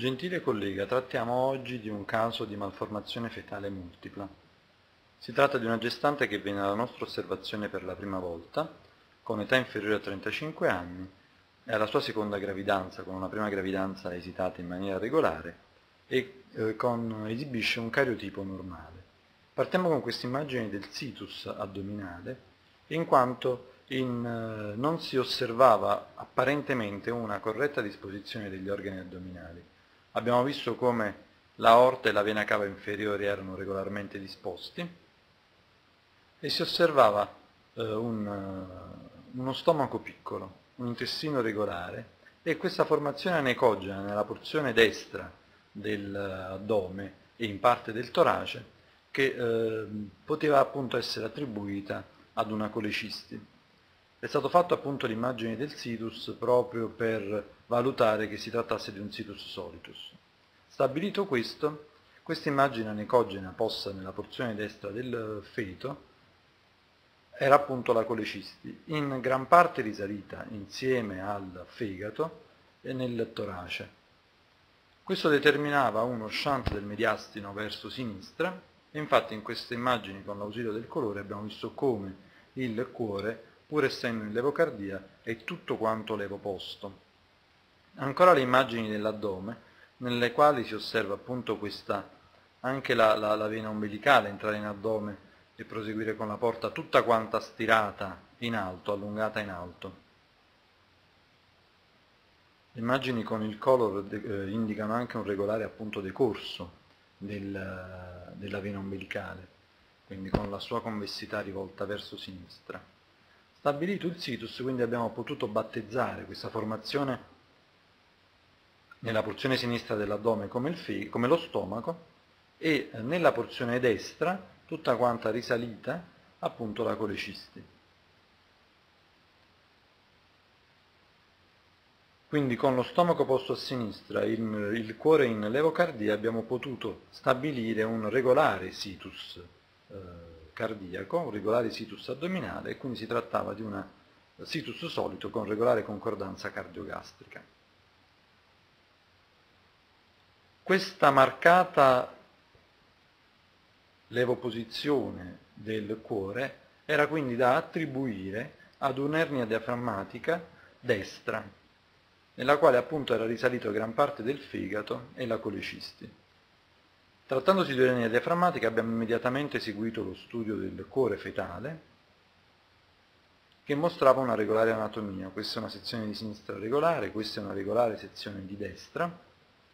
Gentile collega, trattiamo oggi di un caso di malformazione fetale multipla. Si tratta di una gestante che viene alla nostra osservazione per la prima volta, con età inferiore a 35 anni, è alla sua seconda gravidanza, con una prima gravidanza esitata in maniera regolare, e esibisce un cariotipo normale. Partiamo con questa immagine del situs addominale, in quanto non si osservava apparentemente una corretta disposizione degli organi addominali. Abbiamo visto come l'aorta e la vena cava inferiore erano regolarmente disposti e si osservava uno stomaco piccolo, un intestino regolare e questa formazione anecogena nella porzione destra dell'addome e in parte del torace che poteva appunto essere attribuita ad una colecisti. È stato fatto appunto l'immagine del situs proprio per valutare che si trattasse di un situs solitus. Stabilito questo, questa immagine anecogena posta nella porzione destra del feto era appunto la colecisti, in gran parte risalita insieme al fegato e nel torace. Questo determinava uno shunt del mediastino verso sinistra e infatti in queste immagini con l'ausilio del colore abbiamo visto come il cuore, pur essendo in levocardia, è tutto quanto levoposto. Ancora le immagini dell'addome, nelle quali si osserva appunto anche la vena ombelicale entrare in addome e proseguire con la porta tutta quanta stirata in alto, allungata in alto. Le immagini con il color indicano anche un regolare appunto decorso della vena ombelicale, quindi con la sua convessità rivolta verso sinistra. Stabilito il situs, quindi abbiamo potuto battezzare questa formazione nella porzione sinistra dell'addome come lo stomaco e nella porzione destra tutta quanta risalita appunto la colecisti. Quindi con lo stomaco posto a sinistra, il cuore in levocardia, abbiamo potuto stabilire un regolare situs cardiaco, un regolare situs addominale, e quindi si trattava di un situs solito con regolare concordanza cardiogastrica. Questa marcata levoposizione del cuore era quindi da attribuire ad un'ernia diaframmatica destra, nella quale appunto era risalito gran parte del fegato e la colecisti. Trattandosi di un'ernia diaframmatica abbiamo immediatamente eseguito lo studio del cuore fetale, che mostrava una regolare anatomia. Questa è una sezione di sinistra regolare, questa è una regolare sezione di destra,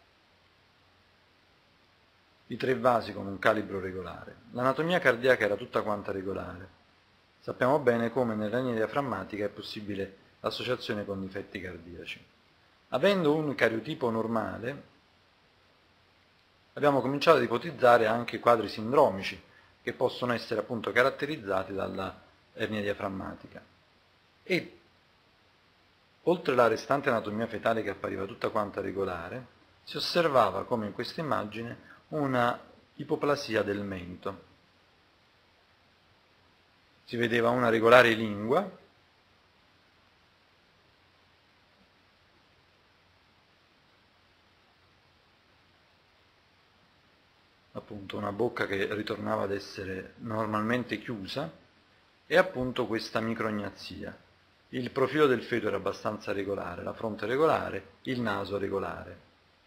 i tre vasi con un calibro regolare. L'anatomia cardiaca era tutta quanta regolare. Sappiamo bene come nell'ernia diaframmatica è possibile l'associazione con difetti cardiaci. Avendo un cariotipo normale, abbiamo cominciato ad ipotizzare anche quadri sindromici che possono essere appunto caratterizzati dalla ernia diaframmatica. E oltre la restante anatomia fetale che appariva tutta quanta regolare, si osservava come in questa immagine una ipoplasia del mento. Si vedeva una regolare lingua, appunto una bocca che ritornava ad essere normalmente chiusa, e appunto questa micrognazia. Il profilo del feto era abbastanza regolare, la fronte regolare, il naso regolare.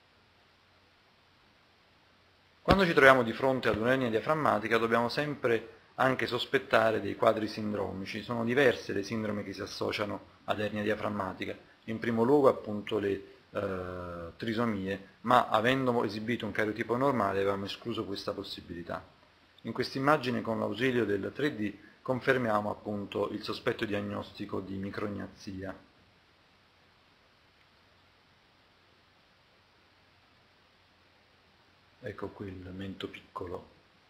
Quando ci troviamo di fronte ad un'ernia diaframmatica dobbiamo sempre anche sospettare dei quadri sindromici. Sono diverse le sindrome che si associano ad ernia diaframmatica. In primo luogo appunto le trisomie, ma avendo esibito un cariotipo normale avevamo escluso questa possibilità. In questa immagine con l'ausilio del 3D confermiamo appunto il sospetto diagnostico di micrognazia. Ecco qui il mento piccolo.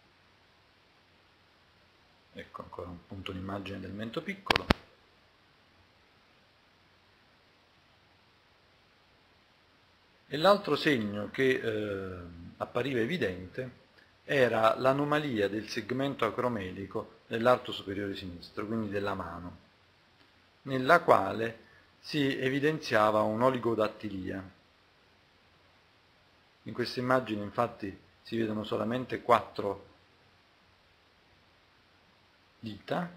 Ecco ancora appunto un'immagine del mento piccolo. E l'altro segno che appariva evidente era l'anomalia del segmento acromelico dell'arto superiore sinistro, quindi della mano, nella quale si evidenziava un'oligodattilia. In questa immagine infatti si vedono solamente 4 dita.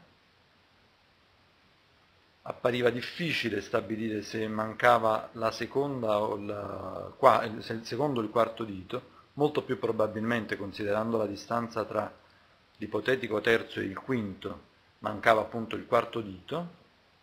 Appariva difficile stabilire se mancava la seconda o il secondo o il quarto dito, molto più probabilmente, considerando la distanza tra l'ipotetico terzo e il quinto, mancava appunto il quarto dito,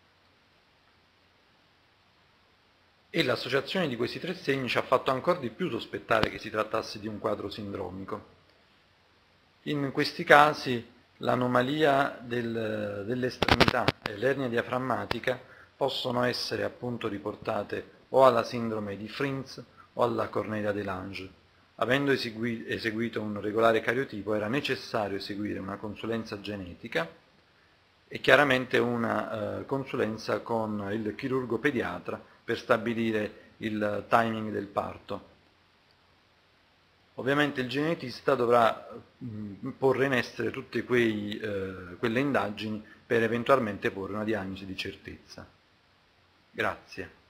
e l'associazione di questi 3 segni ci ha fatto ancora di più sospettare che si trattasse di un quadro sindromico. In questi casi l'anomalia dell'estremità e l'ernia diaframmatica possono essere appunto riportate o alla sindrome di Fryns o alla cornea de Lange. Avendo eseguito un regolare cariotipo era necessario eseguire una consulenza genetica e chiaramente una consulenza con il chirurgo pediatra per stabilire il timing del parto. Ovviamente il genetista dovrà porre in essere tutte quelle indagini per eventualmente porre una diagnosi di certezza. Grazie.